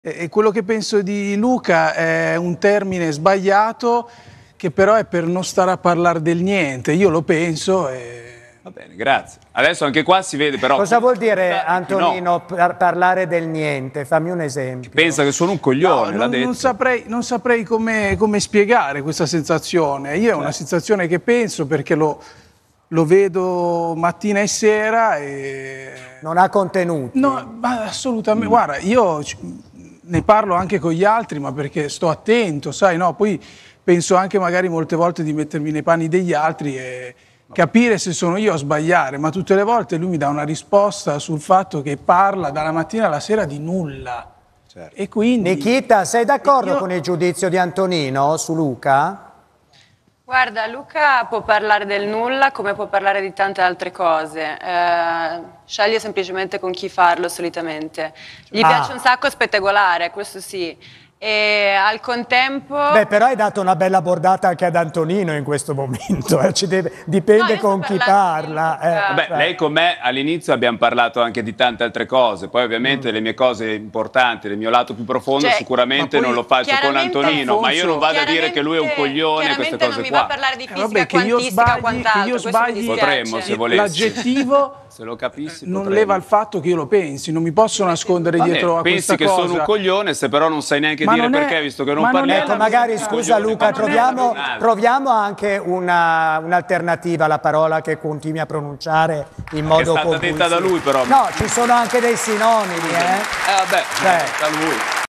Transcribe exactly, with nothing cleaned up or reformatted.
E quello che penso di Luca è un termine sbagliato, che però è per non stare a parlare del niente. Io lo penso e... Va bene, grazie. Adesso anche qua si vede però... Cosa vuol dire, Antonino, no. par parlare del niente? Fammi un esempio. Pensa che sono un coglione, no, l'ha non, detto. Non saprei, non saprei come, come spiegare questa sensazione. Io è una sensazione che penso perché lo, lo vedo mattina e sera e... Non ha contenuti? No, ma assolutamente. Mm. Guarda, io... ne parlo anche con gli altri, ma perché sto attento, sai, no? Poi penso anche magari molte volte di mettermi nei panni degli altri e capire se sono io a sbagliare, ma tutte le volte lui mi dà una risposta sul fatto che parla dalla mattina alla sera di nulla. Certo. E quindi... Nikita, sei d'accordo io... con il giudizio di Antonino su Luca? Guarda, Luca può parlare del nulla come può parlare di tante altre cose, eh, sceglie semplicemente con chi farlo solitamente. Gli ah. piace un sacco spettacolare, questo sì, e al contempo... Beh, però hai dato una bella bordata anche ad Antonino in questo momento, eh. Ci deve... dipende no, con chi parla. Eh, Vabbè, cioè. Lei con me all'inizio abbiamo parlato anche di tante altre cose, poi ovviamente mm. le mie cose importanti, il mio lato più profondo cioè, sicuramente non lo faccio con Antonino, ma io non vado a dire che lui è un coglione, queste cose non mi qua. Va a parlare di fisica, eh, vabbè, che io sbagli, che io sbagli potremmo se volessi. L'aggettivo se lo capissi non potremmo. leva il fatto che io lo pensi, non mi posso nascondere Vabbè, dietro a questa pensi cosa. Pensi che sono un coglione se però non sai neanche ma dire non è, perché, visto che non parli. Ecco, magari, scusa Luca, troviamo, troviamo anche un'alternativa alla parola che continui a pronunciare in modo compulsivo. È stata detta da lui però. No, ci sono anche dei sinonimi, eh? Eh vabbè, cioè, da lui.